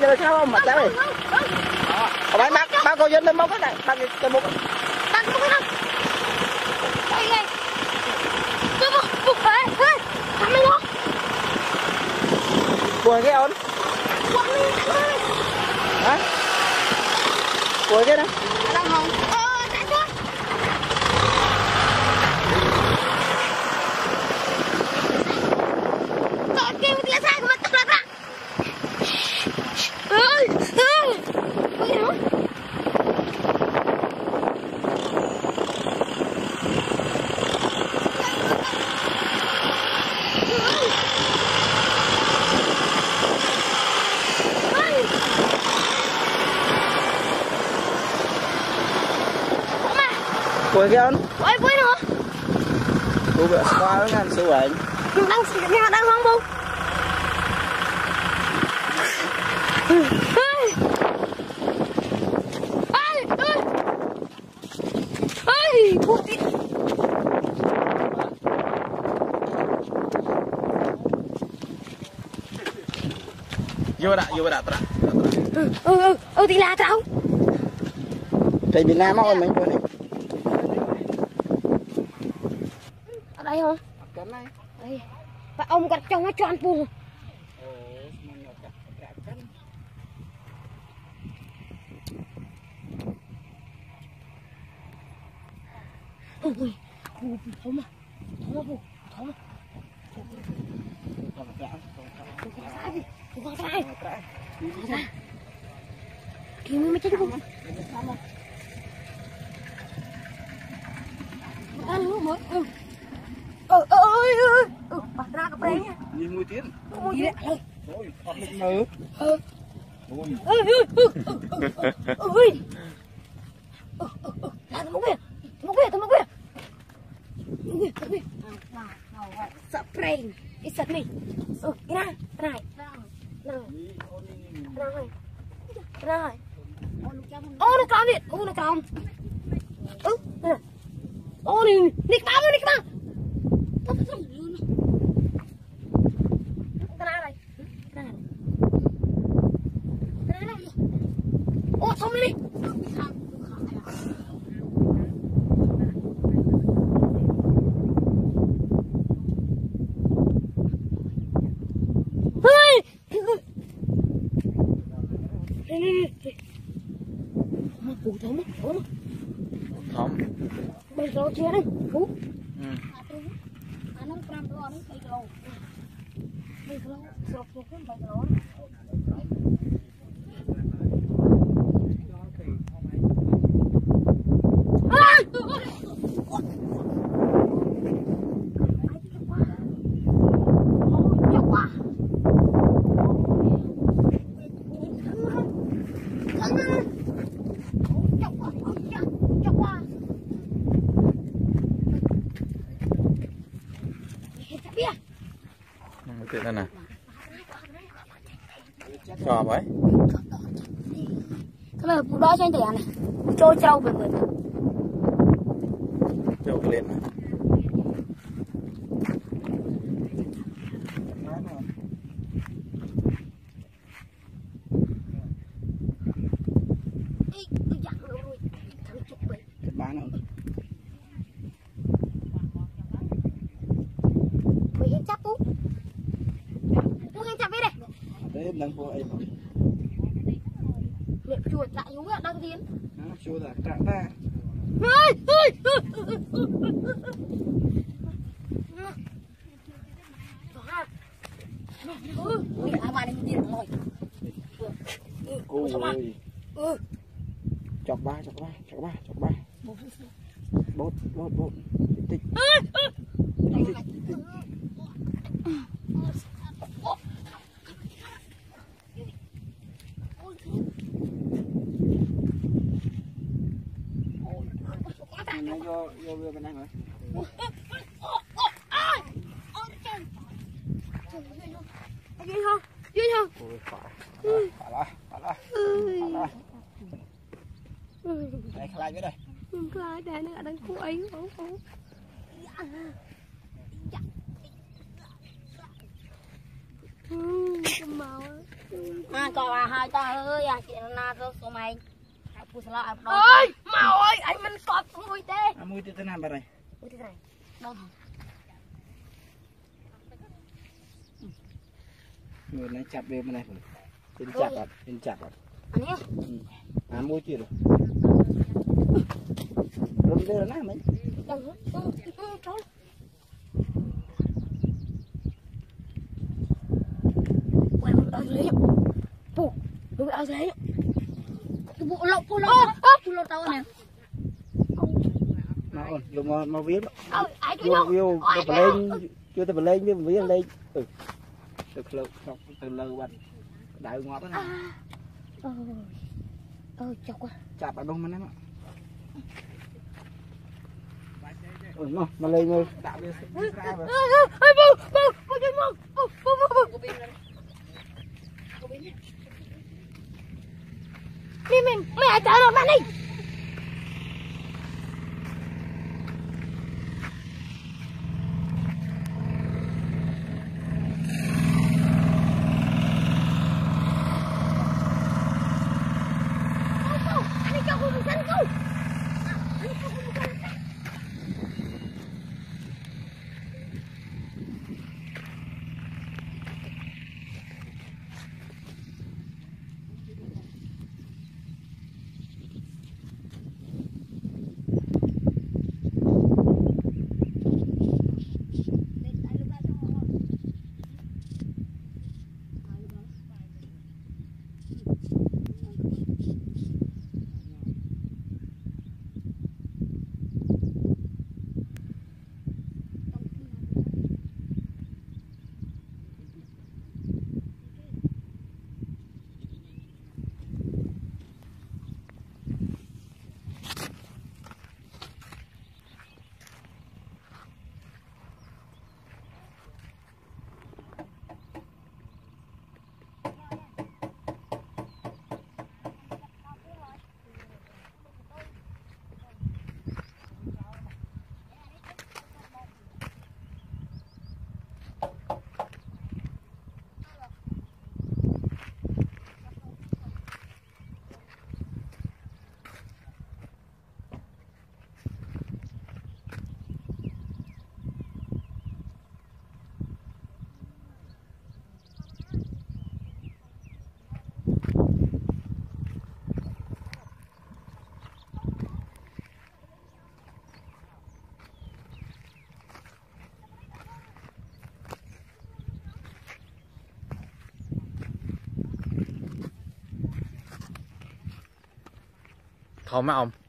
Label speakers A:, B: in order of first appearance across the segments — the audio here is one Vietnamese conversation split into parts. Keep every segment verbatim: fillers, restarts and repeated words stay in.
A: rồi sao mà cháu ơi. Bạn bác bác cô dân lên mốc cái này, bác cái mốc.
B: Bác mốc cái đâu? Đây đây. Tôi mốc mốc đấy. Thằng này nó.
A: Buồn cái ôn. Hả? Buồn cái đó.
B: Đang không? Ờ, chạy thôi. Trời kêu thì là sao mà tập lạc ra. Ơi, ơi. Ôi đó.
A: Quay cái ôn.
B: Ôi quay nữa.
A: Cô bị qua với ngàn số ảnh.
B: Đang nhà đang hoang không? Ơi. Ơi, ơi. Ơi, cô tí.
A: Vô đã, vô đã, tra.
B: Ừ, ừ, ừ, thì là tao.
A: Thầy Việt Nam không mình này.
B: Ở đây không?
A: Cái này.
B: Đây. Và ông gặt trong nó tròn bùn. Ôi, ôi, ôi, thấu mà, thấu mà, bù, thấu mà. Thấu ra sai gì? Thấu ra sai. Thấu ra. Kì mới chết không? Ăn luôn mới. Ừ. Ờ, ơi, ơi, ừ, bắt ra cái bé nha.
A: Nhìn mùi tiếng.
B: Mùi tiếng.
A: Ôi, thật lịch mơ.
B: Ờ. Ôi, ơi, ơi, ơi, ơi. Ờ, ờ, ờ, thằng mốc kìa, mốc kìa, thằng mốc kìa. Mốc kìa, Spring, it's a me. Ừ, cái này, cái này. Cái này. Cái này. Ô, nó cong đi, ô, nó cong. Ừ, cái này. Ô, này, này, cái bao, này, cái bao. Cái này này. Cái này. Cái này này. Ô, xong đi đi. Ủa thấm á, thấm á.
A: Thấm.
B: Bây giờ chia đây, Phú.
A: Ừ.
B: À nó năm đô, nó bảy kilo. bảy kilo, sọc sọc cái bảy kilo.
A: Cái này nè. Sò vậy.
B: Cái này phụ đó cho anh này. Trôi trâu về người.
A: Trâu lên này. Cái bán nó.
B: Mày em chắc Phú. Phú em chắc biết đây.
A: Đấy đang vô em.
B: Miệng chuột lại xuống ạ, đang tiến.
A: Nó chua là trạng ra.
B: Ơi, ơi. Ừ, à bà này tiền rồi.
A: Ôi ơi.
B: Ừ.
A: Chọc ba, chọc ba, chọc ba, chọc ba. Bốt, bốt, bốt. Tích. Tích, tích. Nó vô vô vô bên đây rồi.
B: Ghê không? Ghê không?
A: Ôi phải. Phải là, phải là. Phải là. Đây khai cái đây.
B: Khai đây nó đang quay. Ừ, cái màu À còn à hai ta ơi à chị na rớt số mày. Phụ sala ơi, ơi, mau ơi, anh mình cọp mùi tê.
A: À mùi tê tên nào bà này?
B: Mùi tê này. Đâu hả?
A: Người này chặt về bên này. Trên chặt à, trên chặt à.
B: Anh nhá.
A: À mùi chưa rồi. Rồi đây là nào mấy?
B: Đâu hả? Đâu, đâu, đâu. Quay ở dưới. Phụ, đuổi ở dưới. Phụ lộc, phụ lộc, phụ lộc tao nè.
A: Nó ôn, dùng mà mà viết.
B: Ờ, ai
A: Vô vô tập lên, chưa tập lên với viết lên. Ừ. Từ lâu, từ lâu bạn. Đại ngọt đó nè.
B: Ờ. Ờ, chọc quá.
A: Chặt ở đâu mà em ạ. Ừ, nó, mà lên rồi. Tạo lên ra rồi.
B: Ê, bố, bố, bố, bố, bố, bố, bố, bố. Đi mình, mày hãy chờ nó đi. Anh cho cô một sân cô. Anh cho cô một sân.
C: Không mấy ông.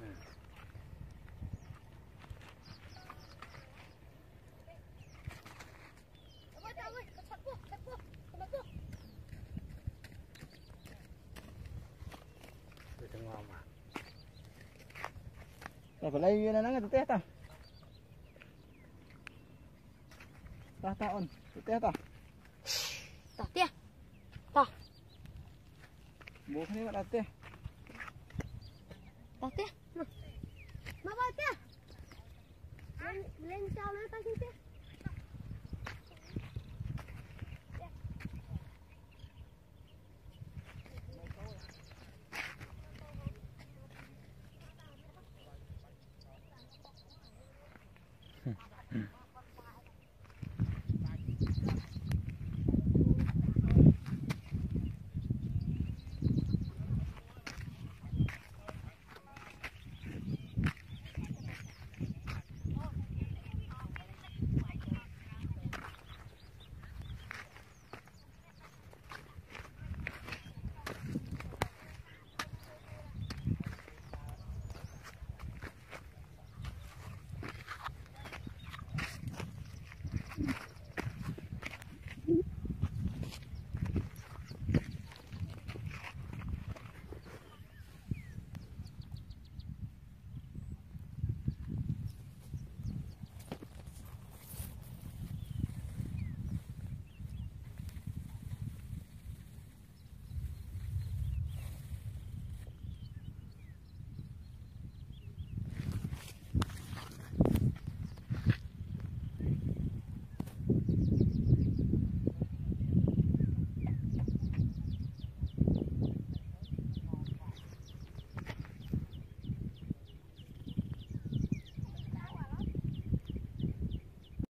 A: Rồi phải lấy nó nắng tết ta. Ta ta ôn, tết ta.
B: Ta tia. Ta.
A: Bố cái này tết.
B: Ta tia. Mà ba tia. Lên lên sao lên ta tia.